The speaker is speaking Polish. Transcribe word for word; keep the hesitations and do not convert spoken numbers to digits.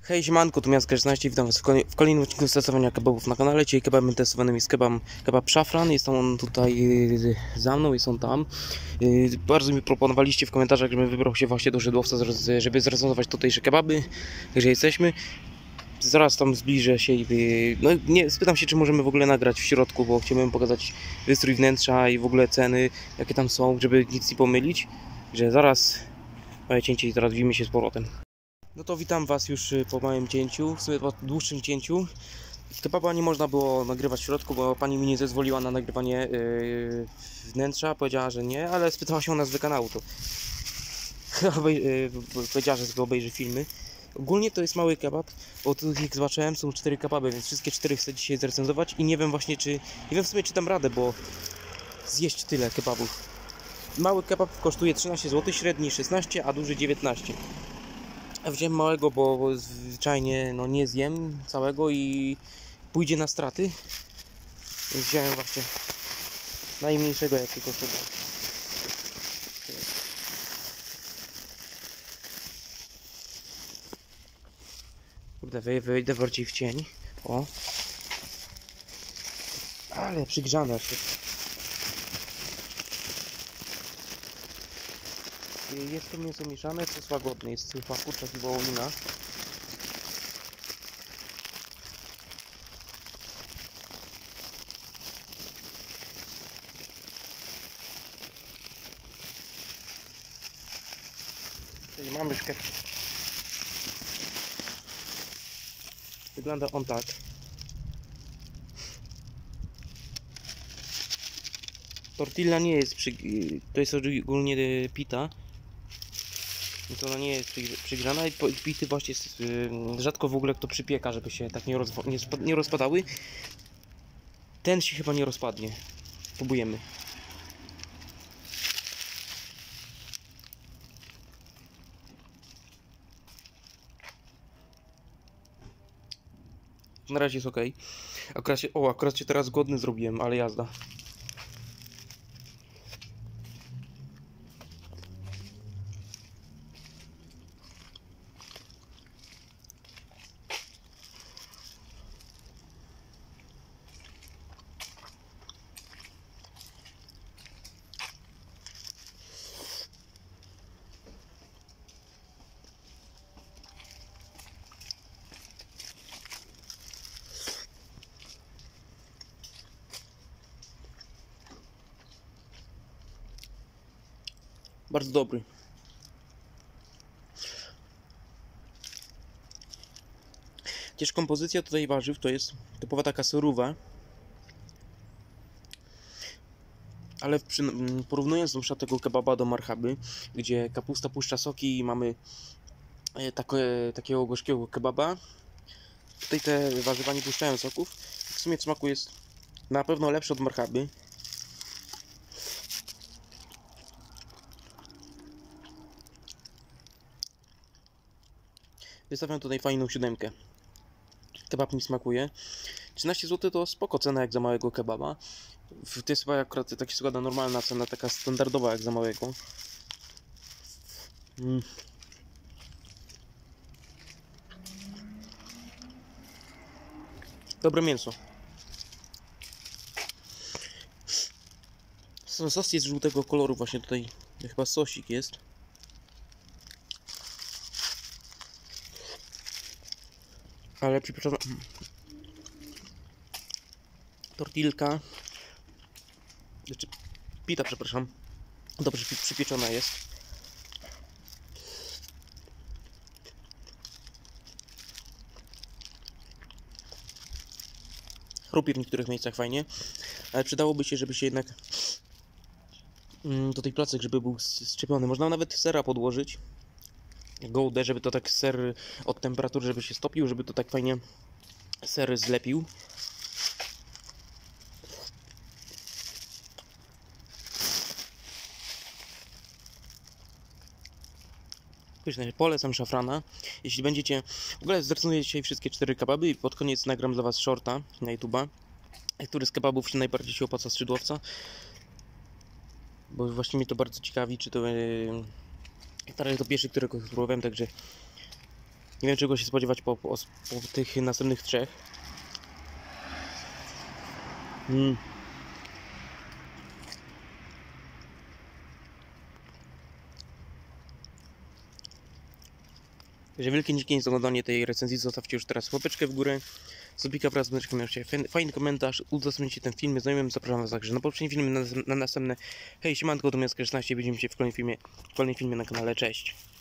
Hej, siemanko, tu Miazga szesnaście, witam was w, kolej w kolejnym odcinku z testowania kebabów na kanale. Dzisiaj kebabem testowanym jest kebab, kebab szafran, jest on tutaj yy, za mną, jest on tam. Yy, bardzo mi proponowaliście w komentarzach, żebym wybrał się właśnie do Żydłowca, żeby zrecenzować tutejsze kebaby, także jesteśmy. Zaraz tam zbliżę się i yy, no, nie, spytam się, czy możemy w ogóle nagrać w środku, bo chciałbym pokazać wystrój wnętrza i w ogóle ceny, jakie tam są, żeby nic nie pomylić. Że zaraz małe cięcie i zaraz widzimy się z powrotem. No to witam was już po małym cięciu, w sumie po dłuższym cięciu. Kebaba nie można było nagrywać w środku, bo pani mi nie zezwoliła na nagrywanie yy, wnętrza. Powiedziała, że nie, ale spytała się o nazwę kanału, to yy, powiedziała, że sobie obejrzy filmy. Ogólnie to jest mały kebab, bo tu jak zobaczyłem są cztery kebaby, więc wszystkie cztery chcę dzisiaj zrecenzować i nie wiem właśnie czy, nie wiem w sumie czy dam radę, bo zjeść tyle kebabów. Mały kebab kosztuje trzynaście złotych, średni szesnaście, a duży dziewiętnaście. Ja wziąłem małego, bo zwyczajnie no, nie zjem całego i pójdzie na straty. Więc wziąłem właśnie najmniejszego jakiego sobie. Kurde, wyjdę bardziej w cień. O. Ale przygrzane się. Jest to mięso mieszane, sos łagodny, jest chyba kurczak i wołowina. Czyli mamy szkielet. Wygląda on tak. Tortilla nie jest przy... to jest ogólnie pita. Więc ona nie jest przygrzana i pity właśnie jest, yy, rzadko w ogóle kto przypieka, żeby się tak nie, nie, nie rozpadały. Ten się chyba nie rozpadnie. Próbujemy. Na razie jest ok. Akurat się, o, akurat się teraz głodny zrobiłem, ale jazda. Bardzo dobry. Też kompozycja tutaj warzyw to jest typowa taka surowa. Ale przy, porównując na przykład tego kebaba do marchaby, gdzie kapusta puszcza soki i mamy takie, takiego gorzkiego kebaba, tutaj te warzywa nie puszczają soków. W sumie w smaku jest na pewno lepszy od marchaby. Wystawiam tutaj fajną siódemkę. Kebab mi smakuje. trzynaście złotych to spoko cena jak za małego kebaba. To jest chyba akurat tak się składa normalna cena, taka standardowa jak za małego. Mm. Dobre mięso. Sos jest żółtego koloru, właśnie tutaj chyba sosik jest. Ale przypieczona tortilka, znaczy pita, przepraszam, dobrze przypieczona jest. Chrupie w niektórych miejscach fajnie, ale przydałoby się, żeby się jednak do tej placek, żeby był szczepiony. Można nawet sera podłożyć, goudę, żeby to tak ser od temperatury, żeby się stopił, żeby to tak fajnie ser zlepił. Pyszne, polecam szafrana. Jeśli będziecie, w ogóle zrecenzuję dzisiaj wszystkie cztery kebaby i pod koniec nagram dla was shorta na YouTube'a, który z kebabów się najbardziej się opłaca z Szydłowca. Bo właśnie mnie to bardzo ciekawi, czy to yy, to pierwszy, którego spróbowałem, także Nie wiem, czego się spodziewać po, po, po tych następnych trzech. Mm. Także wielkie dzięki za oglądanie tej recenzji. Zostawcie już teraz łapeczkę w górę. Subika wraz z dzwoneczkiem, miałcie fajny komentarz. Udostępnijcie ten film znajomym. Zapraszam was także na poprzednie filmy, na, na następne. Hej, siemanko, to Miasto szesnaście. Widzimy się w kolejnym filmie, w kolejnym filmie na kanale. Cześć.